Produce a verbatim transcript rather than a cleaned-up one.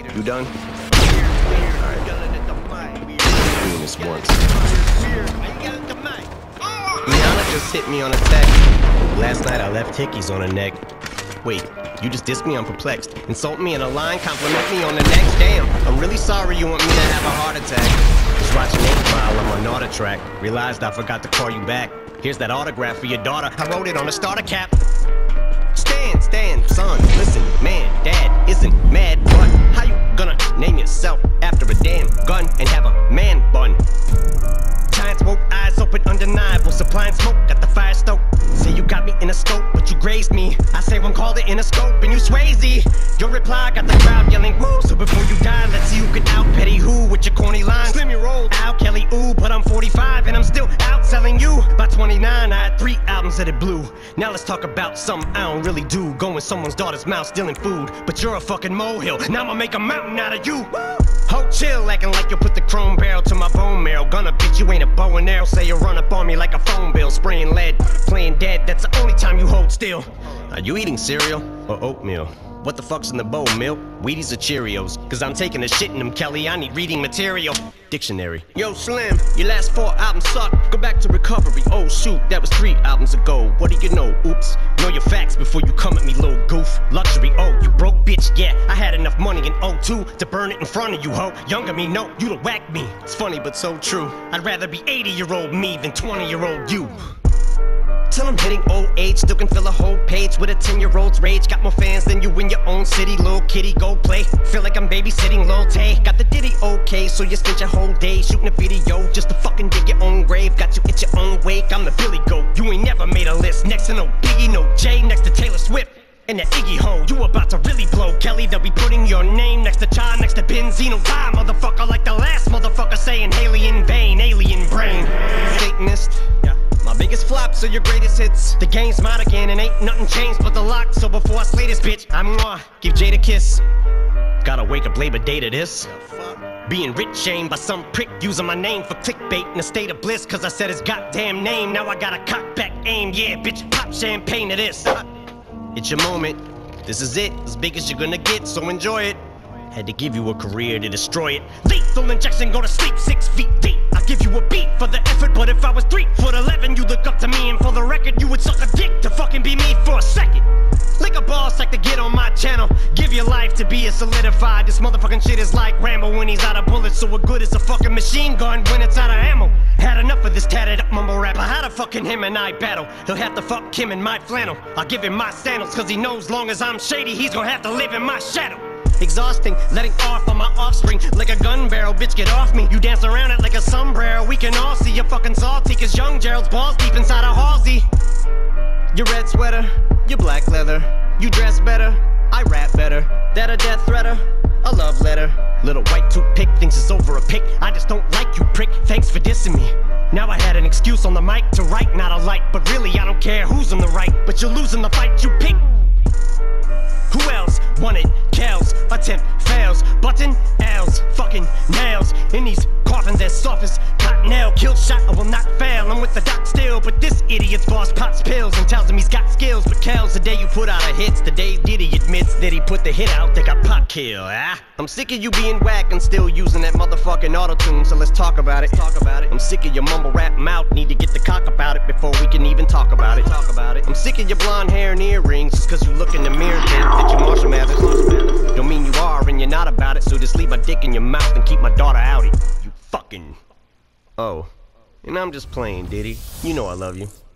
You done? Alright. Doing this once. Rihanna just hit me on a text. Last night I left hickeys on her neck. Wait, you just dissed me? I'm perplexed. Insult me in a line, compliment me on the next. Damn, I'm really sorry you want me to have a heart attack. Was watching eight mile on my Naughter track. Realized I forgot to call you back. Here's that autograph for your daughter. I wrote it on a starter cap. Stand, stand, son, listen, man, dad isn't mad, but how you gonna name yourself after a damn gun and have a man bun? Giant smoke, eyes open, undeniable, supplying smoke, got the fire stoked. Say you got me in a scope, but you grazed me. I say one called it in a scope, and you Swayze. Your reply got the crowd yelling, woo. So before you die, let's see who can out petty who with your corny lines. Slim your roll, Al Kelly, ooh, but I'm forty-five and I'm still outselling you. By twenty-nine, I had three albums that it blew. Now let's talk about something I don't really do. Go in someone's daughter's mouth, stealing food, but you're a fucking molehill. Now I'ma make a mountain out of you. Ho, chill, acting like you'll put the chrome barrel to my bone marrow. Gonna bitch, you ain't a bow and arrow. Say you run up on me like a phone bill, spraying lead, playing dead. That's the only time you hold still. Are you eating cereal or oatmeal? What the fuck's in the bowl, milk? Wheaties or Cheerios? Cause I'm taking a shit in them, Kelly. I need reading material. Dictionary. Yo, Slim, your last four albums suck. Go back to recovery. Oh, shoot, that was three albums ago. What do you know? Oops. Know your facts before you come at me, little goof. Luxury, oh, you broke bitch, yeah. I had enough money in oh two to burn it in front of you, ho. Younger me, no, you'd have whacked me. It's funny, but so true. I'd rather be eighty-year-old me than twenty-year-old you. Till I'm hitting old age, still can fill a whole page with a ten-year-old's rage. Got more fans than you in your own city, little kitty, go play. Feel like I'm babysitting Lil Tay. Got the ditty okay, so you spent your whole day shooting a video just to fucking dig your own grave. Got you at your own wake, I'm the Billy Goat. You ain't never made a list, next to no Biggie, no Jay, next to Taylor Swift. And that Iggy ho, you about to really blow, Kelly. They'll be putting your name next to Cha, next to Benzino. Die, motherfucker, like the last motherfucker saying Haley in vain, alien brain. Satanist, yeah. My biggest flops are your greatest hits. The game's mine again and ain't nothing changed but the lock. So before I slay this bitch, I'm gonna give Jade a kiss. Gotta wake up Labor Day to this. Being rich shamed by some prick using my name for clickbait in a state of bliss. Cause I said his goddamn name, now I got a cock back aim. Yeah, bitch, pop champagne to this. It's your moment, this is it, as big as you're gonna get, so enjoy it. Had to give you a career to destroy it. Lethal injection, go to sleep six feet deep. I'll give you a beat for the effort, but if I was three foot eleven, you look up to me, and for the record, you would suck a dick to fucking be me for a second. Lick a boss like to get on my channel. Give your life to be a solidified. This motherfucking shit is like Rambo when he's out of bullets, so what good is a fucking machine gun when it's out of ammo? Had enough of this tatted up mumble rapper. How the fucking him and I battle? He'll have to fuck him in my flannel. I'll give him my sandals, cause he knows long as I'm shady, he's gonna have to live in my shadow. Exhausting, letting off on my offspring like a gun barrel, bitch, get off me. You dance around it like a sombrero. We can all see you're fucking salty, cause young Gerald's balls deep inside a Halsey. Your red sweater, your black leather. You dress better, I rap better. That a death threater, a love letter. Little white toothpick thinks it's over a pick. I just don't like you, prick, thanks for dissing me. Now I had an excuse on the mic to write, not a light. But really I don't care who's on the right, but you're losing the fight you pick. Who else wanted Kells? Attempt fails. Button L's, fucking nails in these coffins as soft as cottonelle. KillShot, I will not fail. I'm with the doc still, but this idiot's boss pops pills and tells him he's got skills. But Kells, the day you put out a hits, the day Diddy admits that he put the hit out, they got pop kill. Ah, I'm sick of you being whack and still using that motherfucking auto-tune. So let's talk about it. Talk about it. I'm sick of your mumble rap mouth. Need to get the cock about it before we can even talk about it. Talk about it. I'm sick of your blonde hair and earrings just cause you look in the mirror and think that you're Marshall Mathers. Don't mean you are and you're not about it, so just leave my dick in your mouth and keep my daughter out it. You fucking... Oh. And I'm just playing, Diddy. You know I love you.